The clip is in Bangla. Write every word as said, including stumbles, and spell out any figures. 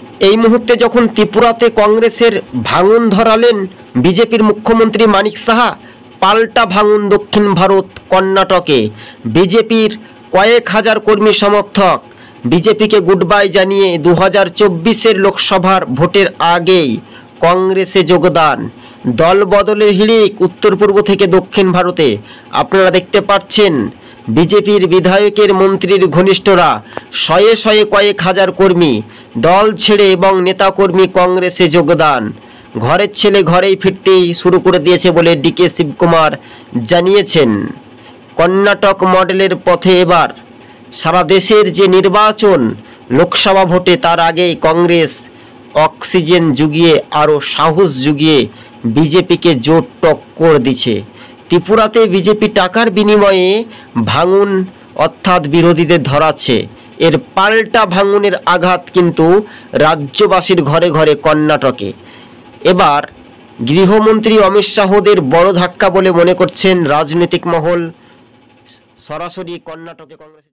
এই মুহূর্তে যখন ত্রিপুরাতে কংগ্রেসের ভাঙন ধরালেন বিজেপির মুখ্যমন্ত্রী মানিক সাহা, পাল্টা ভাঙন দক্ষিণ ভারত কর্ণাটকে। বিজেপির কয়েক হাজার কর্মী সমর্থক বিজেপিকে গুড বাই জানিয়ে দু হাজার চব্বিশের লোকসভার ভোটের আগেই কংগ্রেসে যোগদান। দল বদলের হিড়িক উত্তর পূর্ব থেকে দক্ষিণ ভারতে। আপনারা দেখতে পাচ্ছেন বিজেপির বিধায়কের মন্ত্রীর ঘনিষ্ঠরা শয়ে শয়ে কয়েক হাজার কর্মী দল ছেড়ে এবং নেতাকর্মী কংগ্রেসে যোগদান। ঘরের ছেলে ঘরেই ফিরতেই শুরু করে দিয়েছে বলে ডিকে শিবকুমার জানিয়েছেন। কর্ণাটক মডেলের পথে এবার সারা দেশের যে নির্বাচন লোকসভা ভোটে, তার আগেই কংগ্রেস অক্সিজেন জুগিয়ে আরও সাহস জুগিয়ে বিজেপিকে জোর টক্কর দিচ্ছে। ত্রিপুরাতে বিজেপি টাকার বিনিময়ে ভাঙন অর্থাৎ বিরোধীদের ধরাচ্ছে। এর পাল্টা ভাঙনের আঘাত কিন্তু রাজ্যবাসীর ঘরে ঘরে কর্ণাটকে। এবার গৃহমন্ত্রী অমিত শাহদের বড় ধাক্কা বলে মনে করছেন রাজনৈতিক মহল। সরাসরি কর্ণাটকে কংগ্রেস